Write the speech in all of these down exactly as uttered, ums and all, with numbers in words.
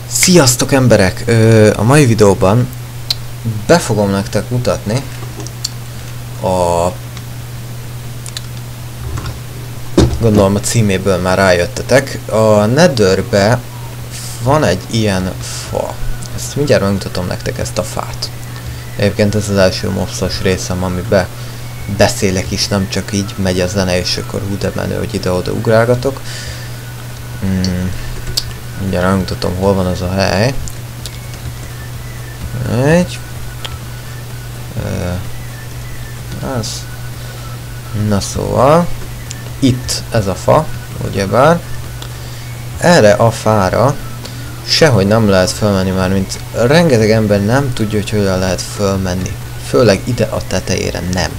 Sziasztok emberek! Ö, a mai videóban be fogom nektek mutatni a... Gondolom a címéből már rájöttetek. A Netherbe van egy ilyen fa. Ezt mindjárt megmutatom nektek, ezt a fát. Egyébként ez az első mobszos részem, amiben beszélek is, nem csak így megy a zene, és akkor hú de menő, hogy ide-oda ugrálgatok. Hmm. Mindjárt megmutatom, hol van az a hely. Egy. Az. Na szóval. Itt ez a fa, ugyebár. Erre a fára sehogy nem lehet fölmenni már, mint rengeteg ember nem tudja, hogy hogyan lehet fölmenni. Főleg ide a tetejére nem.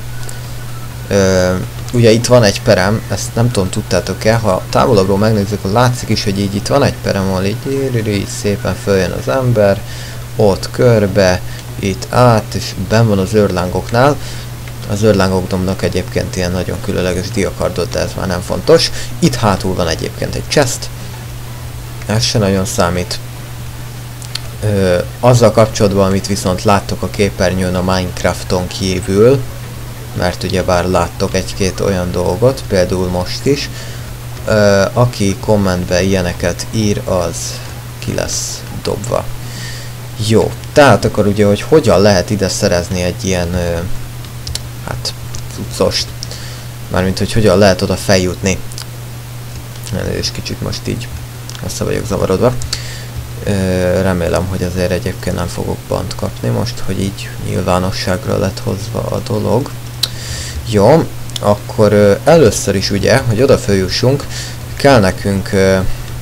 Ö, ugye itt van egy perem, ezt nem tudom, tudtátok-e, ha távolabbról megnézzük, látszik is, hogy így itt van egy perem, ahol így, így szépen följön az ember, ott körbe, itt át, és benn van az őrlángoknál. Az őrlángok dobnak egyébként ilyen nagyon különleges diakardot, de ez már nem fontos. Itt hátul van egyébként egy chest, ez se nagyon számít. Ö, azzal kapcsolatban, amit viszont láttok a képernyőn a Minecrafton kívül, mert ugyebár láttok egy-két olyan dolgot, például most is, ö, aki kommentbe ilyeneket ír, az ki lesz dobva. Jó, tehát akkor ugye, hogy hogyan lehet ide szerezni egy ilyen, ö, hát, cuccost, mármint, hogy hogyan lehet oda feljutni. És kicsit most így össze vagyok zavarodva. Ö, remélem, hogy azért egyébként nem fogok bant kapni most, hogy így nyilvánosságra lett hozva a dolog. Jó, akkor ö, először is ugye, hogy oda följussunk, kell nekünk ö,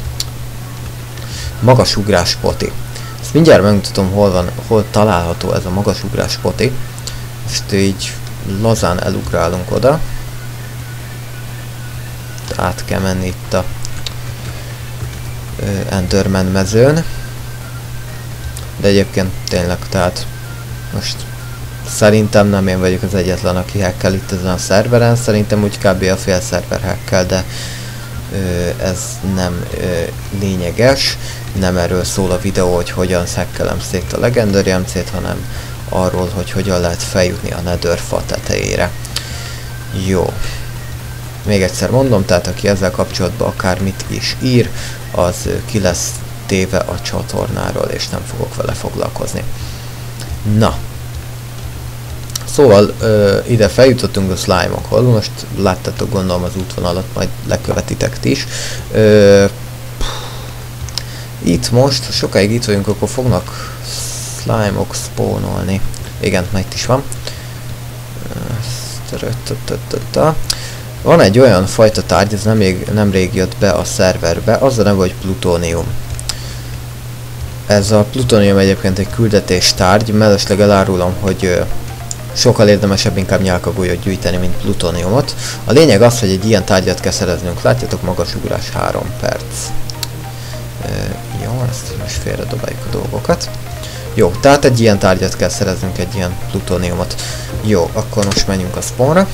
magasugrás poti. Ezt mindjárt megmutatom, hol van, hol található ez a magasugrás poti. Most így lazán elugrálunk oda. Át kell menni itt a ö, Enderman mezőn. De egyébként tényleg, tehát most szerintem nem én vagyok az egyetlen, aki hackkel itt ezen a szerveren, szerintem úgy kb. A fél szerver hackkel, de ö, ez nem ö, lényeges, nem erről szól a videó, hogy hogyan hackelem szét a Legendary em cét, hanem arról, hogy hogyan lehet feljutni a Nether fa tetejére. Jó. Még egyszer mondom, tehát aki ezzel kapcsolatban akármit is ír, az ö, ki lesz téve a csatornáról, és nem fogok vele foglalkozni. Na. Szóval ö, ide feljutottunk a slime-okhoz, most láttatok gondolom az útvonalat, majd lekövetitek is. Ö, itt most, ha sokáig itt vagyunk, akkor fognak slime-ok spawnolni. Igen, már itt is van. Van egy olyan fajta tárgy, ez nemrég, nemrég jött be a szerverbe, az a neve, hogy plutónium. Ez a plutónium egyébként egy küldetés tárgy, mellesleg elárulom, hogy sokkal érdemesebb inkább nyálkagolyót gyűjteni, mint plutóniumot. A lényeg az, hogy egy ilyen tárgyat kell szereznünk. Látjátok, magasugrás három perc. E, jó, ezt most félredobáljuk a dolgokat. Jó, tehát egy ilyen tárgyat kell szereznünk, egy ilyen plutóniumot. Jó, akkor most menjünk a spawnra.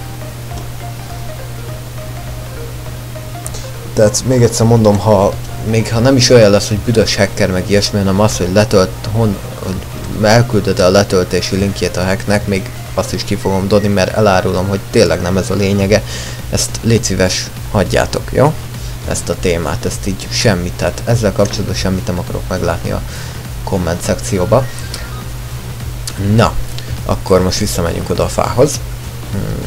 Tehát még egyszer mondom, ha még ha nem is olyan lesz, hogy büdös hacker meg ilyesmi, hanem az, hogy letölt, hon, hogy elküldöd a letöltési linkjét a hacknek, még azt is ki fogom dobni, mert elárulom, hogy tényleg nem ez a lényege. Ezt légy szíves, hagyjátok, jó? Ezt a témát, ezt így semmit, tehát ezzel kapcsolatban semmit nem akarok meglátni a komment szekcióba. Na, akkor most visszamegyünk oda a fához. Hmm.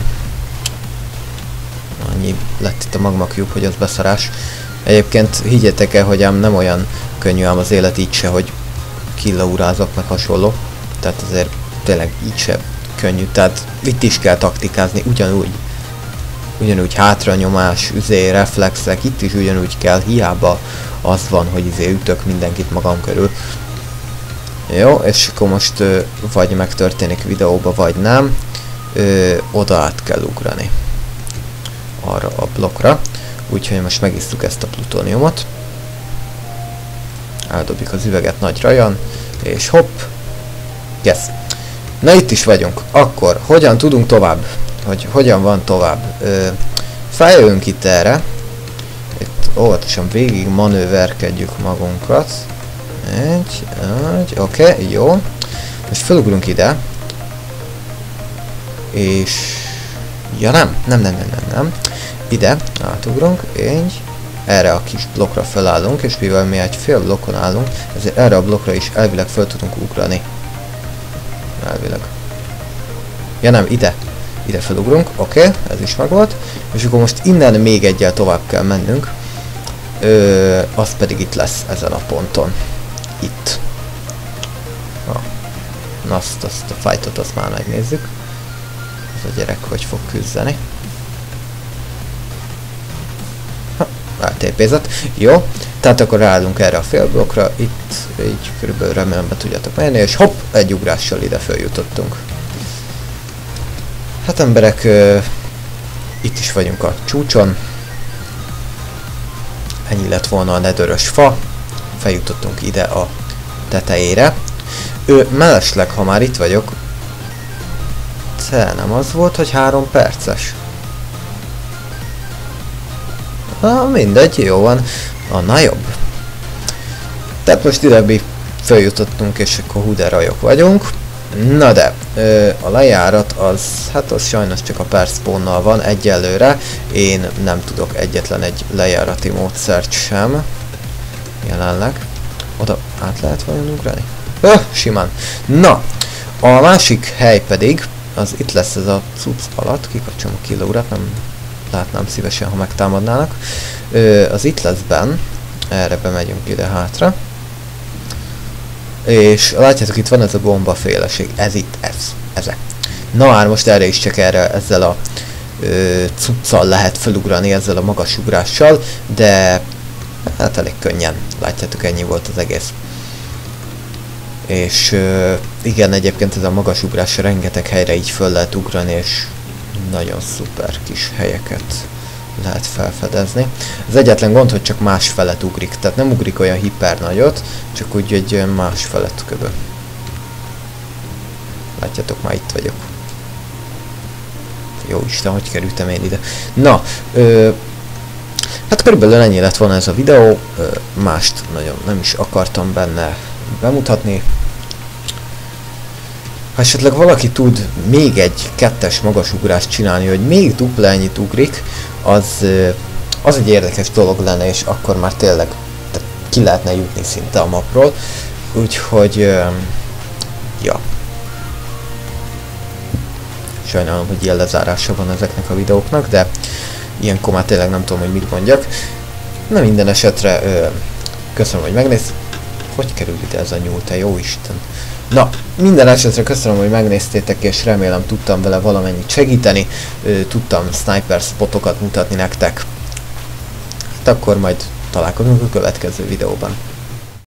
Annyi lett itt a magma cube, hogy az beszarás. Egyébként higgyétek el, hogy ám nem olyan könnyű ám az élet így se, hogy killaurázok meg hasonló. Tehát azért tényleg így se könnyű. Tehát itt is kell taktikázni, ugyanúgy. Ugyanúgy hátranyomás, üzé, reflexek, itt is ugyanúgy kell. Hiába az van, hogy izé ütök mindenkit magam körül. Jó, és akkor most ö, vagy megtörténik videóba, vagy nem. Ö, oda át kell ugrani. Arra a blokkra. Úgyhogy most megisztuk ezt a plutóniumot. Eldobjuk az üveget nagy rajan, és hopp! Yes! Na itt is vagyunk. Akkor hogyan tudunk tovább? Hogy hogyan van tovább? Ö, feljövünk itt erre. Itt óvatosan végig manőverkedjük magunkat. Egy, egy, oké, okay, jó. Most felugrunk ide. És... Ja nem, nem, nem, nem, nem, nem. Ide, átugrunk, így. Erre a kis blokkra felállunk, és mivel mi egy fél blokkon állunk, ezért erre a blokkra is elvileg fel tudunk ugrani. Elvileg. Ja nem, ide. Ide felugrunk, oké, okay, ez is megvolt. És akkor most innen még egyel tovább kell mennünk. Ö, az pedig itt lesz ezen a ponton. Itt. Ah. Na azt, azt a fightot azt már megnézzük. Ez a gyerek hogy fog küzdeni. Ha, eltépézett. Jó, tehát akkor ráállunk erre a félblokkra. Itt így körülbelül remélem be tudjátok menni, és hopp, egy ugrással ide feljutottunk. Hát emberek, ö, itt is vagyunk a csúcson. Ennyi lett volna a nedörös fa. Feljutottunk ide a tetejére. Ő mellesleg, ha már itt vagyok, te nem az volt, hogy három perces? Ah, mindegy, jó van. Annál jobb. Tehát most ide mi feljutottunk, és akkor hú de rajok vagyunk. Na de, ö, a lejárat az, hát az sajnos csak a perspawnnal van egyelőre. Én nem tudok egyetlen egy lejárati módszert sem. Jelenleg. Oda át lehet vajon ugrani? Öh, simán. Na, a másik hely pedig, az itt lesz ez a cucc alatt, kikapcsolom a kilórat, nem látnám szívesen, ha megtámadnának. Ö, az itt lesz benn, erre bemegyünk ide hátra. És látjátok, itt van ez a gombaféleség, ez itt, ez, ez. Na már most erre is csak erre, ezzel a ö, cuccal lehet felugrani, ezzel a magas ugrással, de hát elég könnyen, látjátok, ennyi volt az egész. És ö, igen, egyébként ez a magas ugrás rengeteg helyre így föl lehet ugrani, és nagyon szuper kis helyeket lehet felfedezni. Az egyetlen gond, hogy csak más felet ugrik, tehát nem ugrik olyan hiper nagyot, csak úgy egy más felet köbö. Látjátok, már itt vagyok. Jó Isten, hogy kerültem én ide. Na, ö, hát körülbelül ennyi lett volna ez a videó, ö, mást nagyon nem is akartam benne bemutatni. Ha esetleg valaki tud még egy kettes magasugrást csinálni, hogy még dupla ennyit ugrik, az, az egy érdekes dolog lenne, és akkor már tényleg ki lehetne jutni szinte a mapról. Úgyhogy, ja. Sajnálom, hogy ilyen lezárása van ezeknek a videóknak, de ilyenkor már tényleg nem tudom, hogy mit mondjak. Na minden esetre, köszönöm, hogy megnéztétek. Hogy kerül ide ez a nyúl, te jó Isten? Na, minden esetre köszönöm, hogy megnéztétek, és remélem tudtam vele valamennyit segíteni, tudtam sniper spotokat mutatni nektek. Hát akkor majd találkozunk a következő videóban.